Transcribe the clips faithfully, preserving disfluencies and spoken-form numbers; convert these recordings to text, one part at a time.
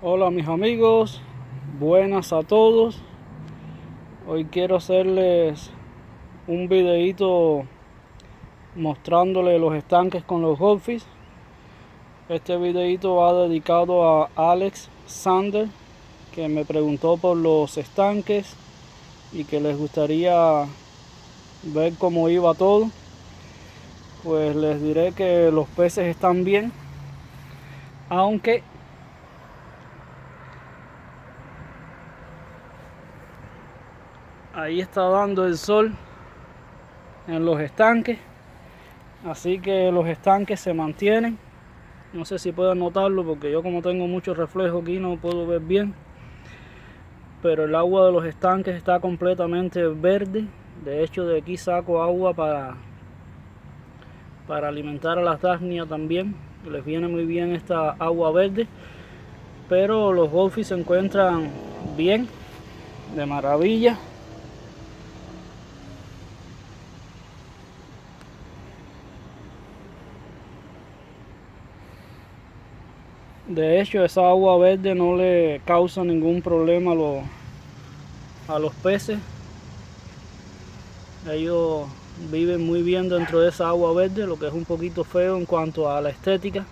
Hola mis amigos, buenas a todos. Hoy quiero hacerles un videito mostrándoles los estanques con los Goldfish. Este videito va dedicado a Alex Sander, que me preguntó por los estanques y que les gustaría ver cómo iba todo. Pues les diré que los peces están bien, aunque ahí está dando el sol en los estanques, así que los estanques se mantienen. No sé si pueden notarlo porque yo, como tengo mucho reflejo aquí, no puedo ver bien, pero el agua de los estanques está completamente verde. De hecho, de aquí saco agua para para alimentar a las Daphnia también, les viene muy bien esta agua verde. Pero los Goldfish se encuentran bien, de maravilla. De hecho, esa agua verde no le causa ningún problema a los, a los peces. Ellos viven muy bien dentro de esa agua verde, lo que es un poquito feo en cuanto a la estética.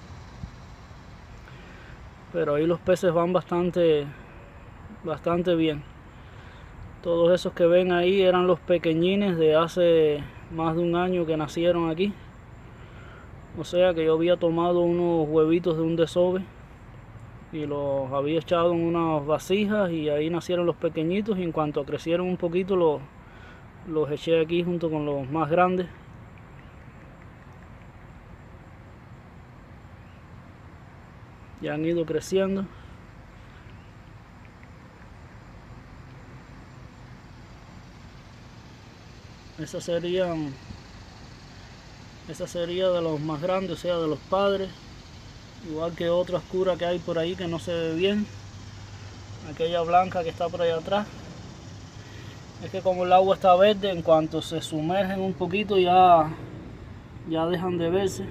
Pero ahí los peces van bastante, bastante bien. Todos esos que ven ahí eran los pequeñines de hace más de un año que nacieron aquí. O sea que yo había tomado unos huevitos de un desove y los había echado en unas vasijas y ahí nacieron los pequeñitos, y en cuanto crecieron un poquito los, los eché aquí junto con los más grandes. Ya han ido creciendo. Esa serían esa sería de los más grandes, o sea, de los padres. Igual que otra oscura que hay por ahí que no se ve bien, aquella blanca que está por ahí atrás. Es que como el agua está verde, en cuanto se sumergen un poquito ya, ya dejan de verse.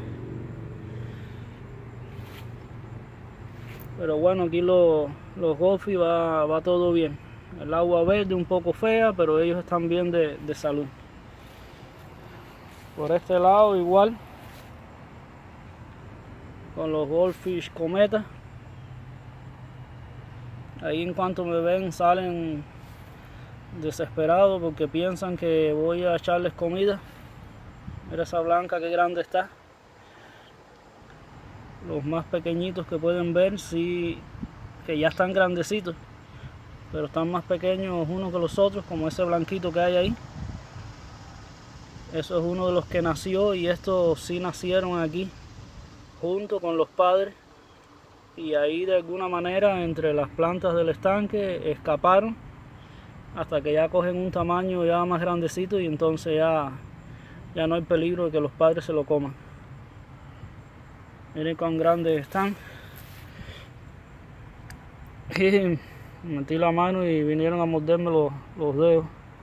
Pero bueno, aquí los, los Goldfish va, va todo bien. El agua verde un poco fea, pero ellos están bien de, de salud. Por este lado igual, con los Goldfish Cometa. Ahí en cuanto me ven salen desesperados porque piensan que voy a echarles comida. Mira esa blanca que grande está. Los más pequeñitos que pueden ver, sí, que ya están grandecitos, pero están más pequeños unos que los otros, como ese blanquito que hay ahí. Eso es uno de los que nació, y estos sí nacieron aquí junto con los padres, y ahí de alguna manera entre las plantas del estanque escaparon hasta que ya cogen un tamaño ya más grandecito, y entonces ya, ya no hay peligro de que los padres se lo coman. Miren cuán grandes están. Y metí la mano y vinieron a morderme los, los dedos.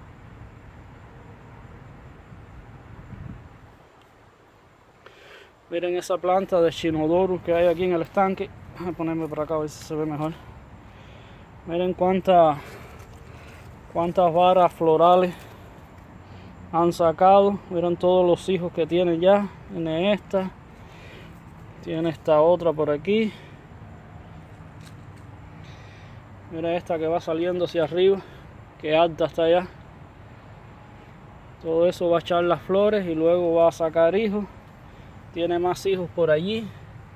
Miren esa planta de Echinodorus que hay aquí en el estanque. Voy a ponerme por acá a ver si se ve mejor. Miren cuántas cuántas varas florales han sacado. Miren todos los hijos que tiene ya. Tiene esta. Tiene esta otra por aquí. Mira esta que va saliendo hacia arriba, que alta está allá. Todo eso va a echar las flores y luego va a sacar hijos. Tiene más hijos por allí.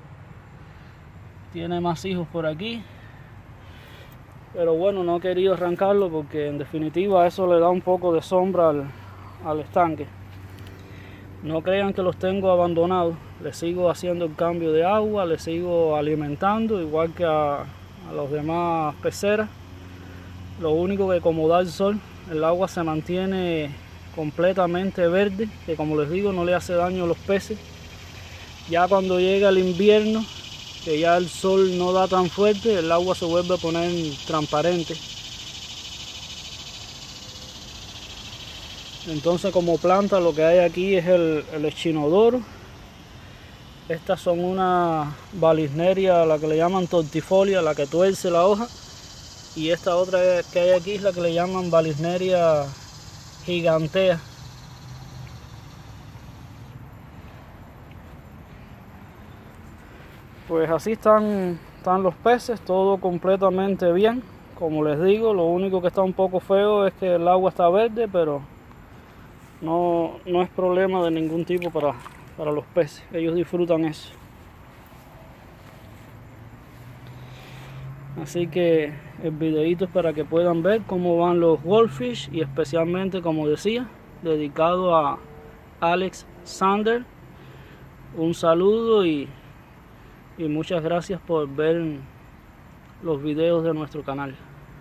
Tiene más hijos por aquí. Pero bueno, no he querido arrancarlo porque en definitiva eso le da un poco de sombra al, al estanque. No crean que los tengo abandonados. Les sigo haciendo el cambio de agua, les sigo alimentando igual que a, a los demás peceras. Lo único que, como da el sol, el agua se mantiene completamente verde, que como les digo no le hace daño a los peces. Ya cuando llega el invierno, que ya el sol no da tan fuerte, el agua se vuelve a poner transparente. Entonces, como planta, lo que hay aquí es el, el Echinodorus. Estas son una Vallisneria, la que le llaman tortifolia, la que tuerce la hoja. Y esta otra que hay aquí es la que le llaman Vallisneria gigantea. Pues así están, están los peces, todo completamente bien. Como les digo, lo único que está un poco feo es que el agua está verde, pero no, no es problema de ningún tipo para, para los peces. Ellos disfrutan eso. Así que el videito es para que puedan ver cómo van los goldfish y especialmente, como decía, dedicado a Alex Sander. Un saludo y, y muchas gracias por ver los videos de nuestro canal.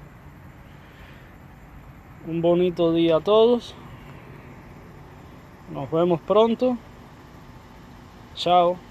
Un bonito día a todos. Nos vemos pronto. Chao.